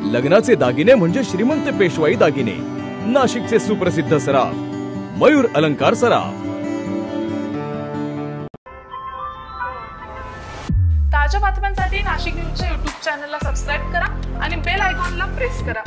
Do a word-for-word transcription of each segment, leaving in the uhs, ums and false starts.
लग्नाचे दागिने म्हणजे श्रीमंत पेशवाई दागिने, नाशिकचे सुप्रसिद्ध सराफ मयूर अलंकार सराफ। ताज्या बातम्यांसाठी नाशिक न्यूजच्या यूट्यूब चॅनलला सबस्क्राइब करा आणि बेल आयकॉनला प्रेस करा।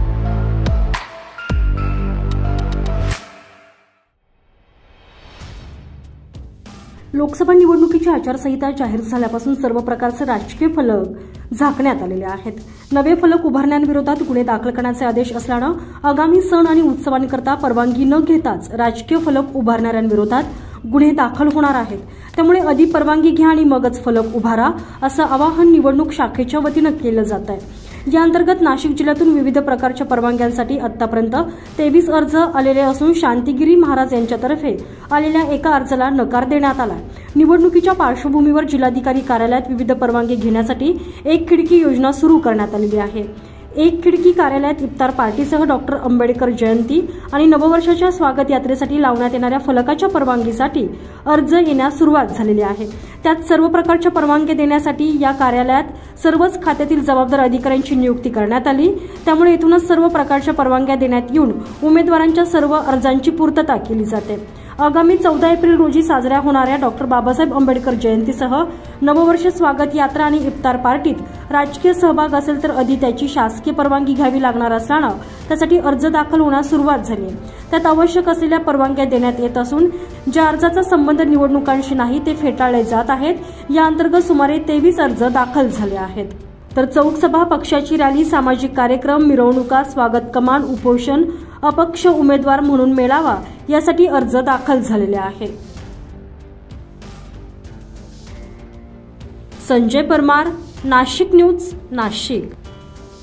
लोकसभा निवडणुकीची आचारसंहिता जाहीर झाल्यापासून सर्व प्रकारचे राजकीय फलक झाकण्यात आलेले आहेत। नवे फलक उभारण्यांविरोधात गुन्हे दाखल करण्याचे आदेश असल्याने आगामी सण आणि उत्सवांकरता परवानगी न घेताच राजकीय फलक उभारणाऱ्यांविरोधात गुन्हे दाखल होणार आहेत। त्यामुळे आधी परवानगी घ्या आणि मगच फलक उभारा असं आवाहन निवडणूक शाखेच्या वतीने केलं जात आहे। या अंतर्गत नाशिक जिल्ह्यातून विविध प्रकारच्या परवानग्यांसाठी आतापर्यंत तेवीस अर्ज आलेले असून शांतिगिरी महाराज यांच्यातर्फे आलेल्या एका अर्जाला नकार देण्यात आला। निवडणुकीच्या पार्श्वभूमीवर जिल्हाधिकारी कार्यालयात विविध परवानगी घेण्यासाठी एक खिडकी योजना सुरू करण्यात आलेली आहे। एक खिडकी कार्यालयात इफ्तार पार्टीसह डॉक्टर आंबेडकर जयंती आणि नववर्षाच्या स्वागत यात्रेसाठी लावण्यात येणाऱ्या फलकाच्या परवानगीसाठी अर्ज येण्यास सुरुवात झालेली आहे। त्यात सर्व प्रकारच्या परवानगी देण्यासाठी या कार्यालयात सर्वच खात्यातील जबाबदार अधिकाऱ्यांची नियुक्ती करण्यात आली। त्यामुळे येथूनच सर्व प्रकारच्या परवानग्या देण्यात येऊन उमेदवारांच्या सर्व अर्जांची पूर्तता केली जाते। आगामी चौदा एप्रिल रोजी साजऱ्या होणाऱ्या डॉक्टर बाबासाहेब आंबेडकर जयंतीसह नववर्ष स्वागत यात्रा आणि इफ्तार पार्टीत राजकीय सहभाग असेल तर आधी त्याची शासकीय परवानगी घ्यावी लागणार असल्याने त्यासाठी अर्ज दाखल होण्यास सुरुवात झाली। त्यात आवश्यक असलेल्या परवानग्या देण्यात येत असून ज्या अर्जाचा संबंध निवडणुकांशी नाही ते फेटाळले जात आहेत। या अंतर्गत सुमारे तेवीस अर्ज दाखल झाले आहेत। तर चौक सभा, पक्षाची रॅली, सामाजिक कार्यक्रम, मिरवणुका, स्वागत कमान, उपोषण, अपक्ष उमेदवार म्हणून मेळावा यासाठी अर्ज दाखल झालेले आहेत। संजय परमार, नाशिक न्यूज, नाशिक।